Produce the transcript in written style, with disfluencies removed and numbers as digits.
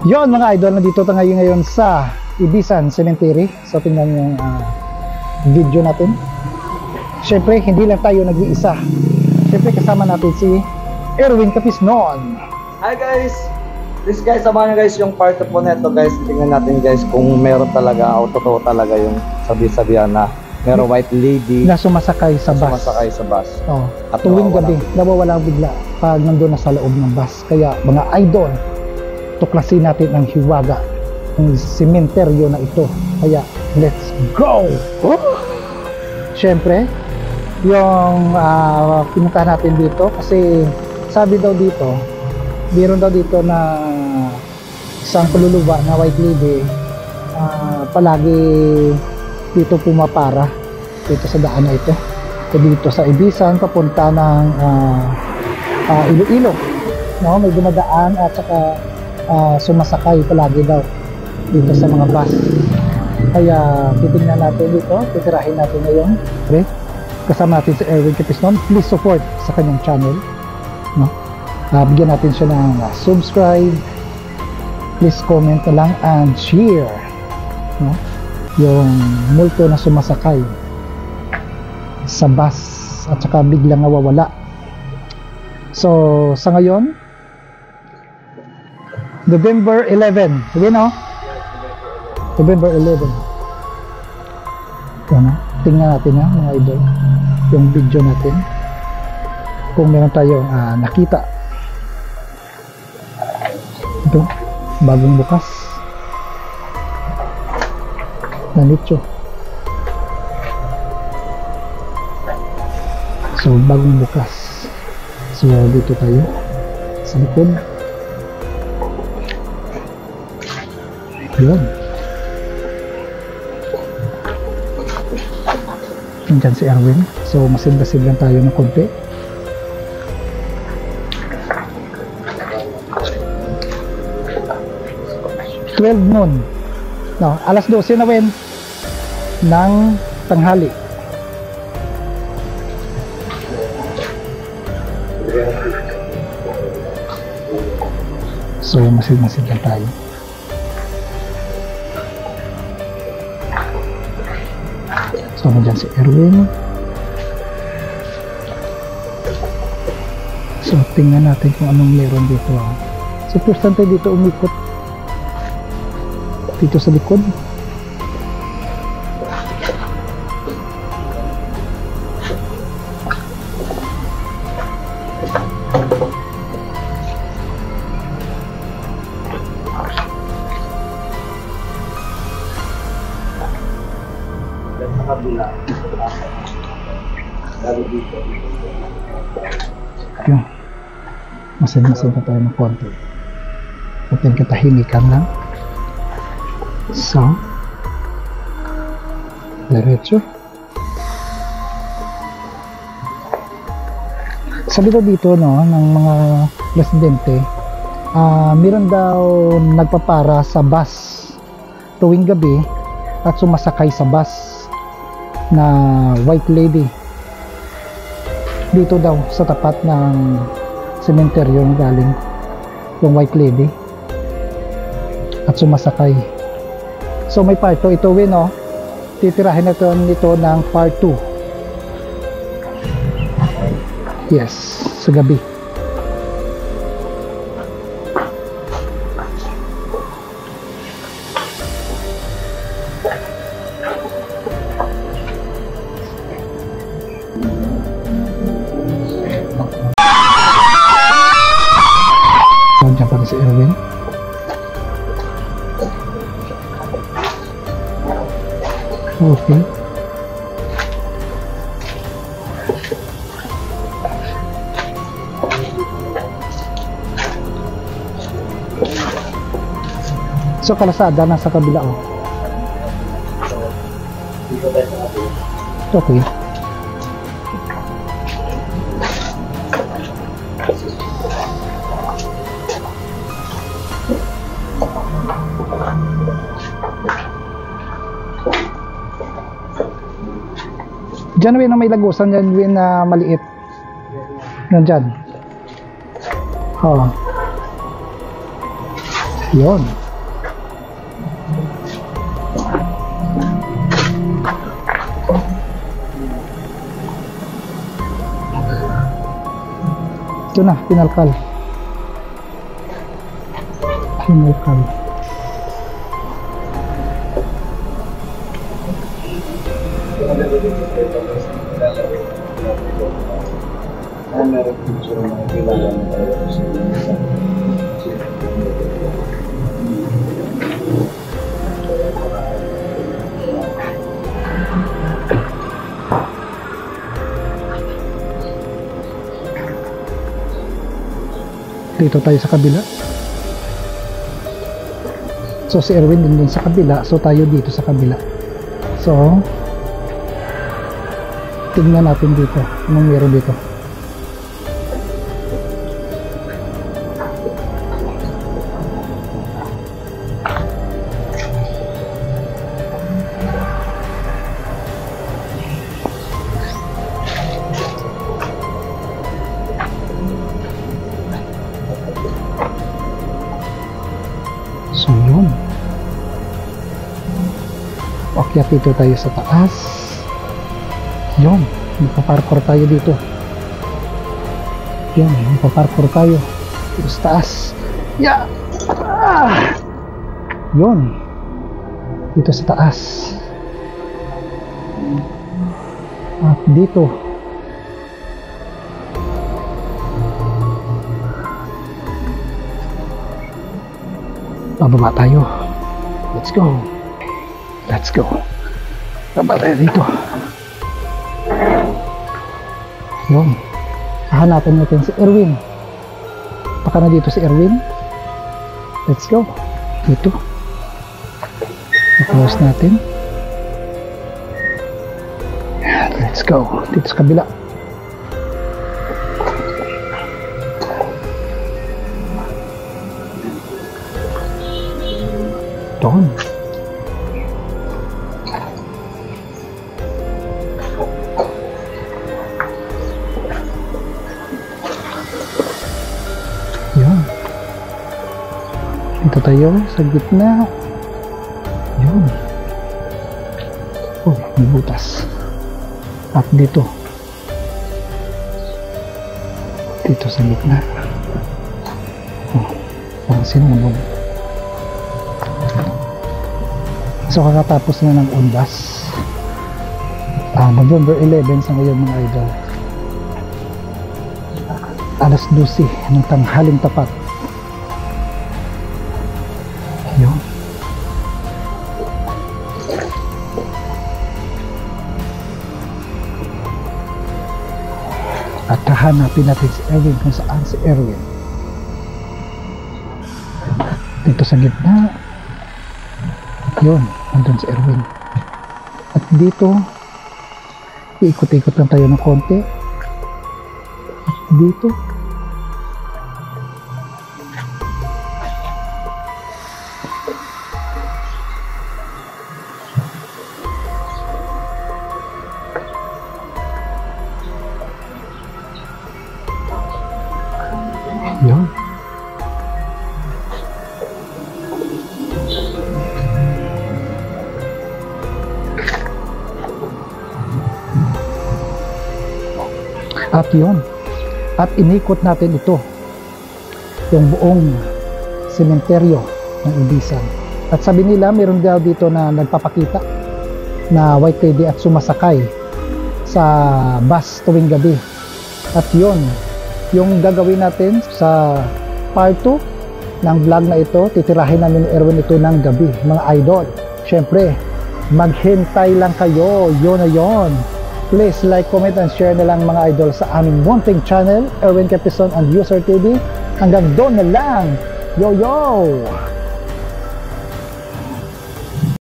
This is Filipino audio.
Yon mga idol, nandito tayo ngayon sa Ibisan Cemetery. So tingnan niyo yung video natin. Siyempre, hindi lang tayo nag-iisa. Siyempre, kasama natin si Erwin Capisnon. Hi guys! Please guys, samahan nyo guys yung part po neto guys. Tingnan natin guys kung meron talaga o totoo talaga yung sabi-sabihan na meron white lady na sumasakay sa bus. Oh, at tuwing gabi, nawawala bigla pag nandun na sa loob ng bus. Kaya mga idol, tuklasin natin ang hiwaga ng sementeryo na ito. Kaya let's go! Siyempre, yung pinuntahan natin dito kasi sabi daw dito, meron daw dito na isang kaluluwa na white lady palagi dito pumapara dito sa daan na ito. So, dito sa Ibisan papunta ng Iloilo, no? May dumadaan at saka sumasakay palagi daw dito sa mga bus. Kaya titingnan natin dito, titirahin natin ngayon. Kasama natin si Erwin Capisnon. Please support sa kanyang channel, no? Bigyan natin siya ng subscribe, please comment na lang and share, no? Yung multo na sumasakay sa bus at saka biglang nawawala. So sa ngayon, November 11, sige no? November 11. Ano? Tingnan natin mga idol yung video natin kung meron tayong nakita. Ito, bagong bukas na nicho. So bagong bukas. So dito tayo sa likod. Yun. Nandiyan si Erwin. So masid-masid lang tayo ng konti. Noon, no, alas 12 na wen ng tanghali. So masid-masid lang tayo. So nandiyan si Erwin. So tingnan natin kung anong meron dito. So first time tayo dito umikot dito sa likod. Yun. Masin-masin na tayo ng konti. Atin katahimikan lang. So diretso. Sabi daw dito no ng mga residente, meron daw nagpapara sa bus tuwing gabi at sumasakay sa bus na white lady dito daw sa tapat ng sementeryo ng galing yung white lady at sumasakay. So may part 2 ito win, no? Titirahin natin nito ng part 2. Yes, sa gabi. Diyan pa si Erwin. Okay. So kalasada na sa kabila Okay. Diyan Win, may lagusan dyan Win na maliit. Yan dyan. Oh. Yun. Ito na, pinalkal. Pinalkal. Dito tayo sa kabila. So si Erwin din dun sa kabila, so tayo dito sa kabila. So tingnan natin dito anong meron dito. So yun, akyat dito tayo sa taas. Yun, magpaparkour tayo dito. Yan, magpaparkour tayo dito sa taas. Yeah! Yun, dito sa taas. At dito pababa tayo. Let's go. Let's go. Baba tayo dito. Yun. Hahanapin natin si Erwin. Baka na dito si Erwin. Let's go. Dito. I-close natin. Let's go. Dito sa kabila. Doon. Yan. Dito tayo sa gitna. Yun. Oh, may butas. At dito. Dito sa gitna. Oh, parang sinunog. So kakatapos na ng undas. November 11 sa ngayon mga idol. Alas 12 ng tanghaling tapat. Yun. At hahanapin natin si Erwin kung saan si Erwin. Dito sa gitna. Yun, andun si Erwin. At dito iikot-ikot lang tayo ng konti. At dito yun. At yun, at inikot natin ito, yung buong sementeryo ng Ibisan. At sabi nila mayroon daw dito na nagpapakita na white lady at sumasakay sa bus tuwing gabi. At yun, yung gagawin natin sa part 2 ng vlog na ito. Titirahin namin ni Erwin ito ng gabi mga idol. Syempre maghintay lang kayo, yun na yun. Please like, comment, and share na lang mga idol sa aming munting channel, Erwin Capison and User TV. Hanggang doon na lang. Yo yo!